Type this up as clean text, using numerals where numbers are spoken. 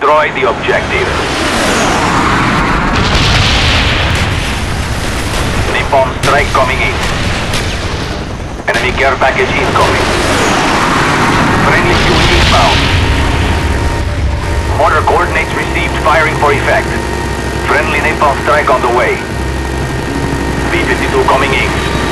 Destroy the objective. Napalm strike coming in. Enemy care package incoming. Friendly fuel inbound. Order coordinates received. Firing for effect. Friendly napalm strike on the way. B-52 coming in.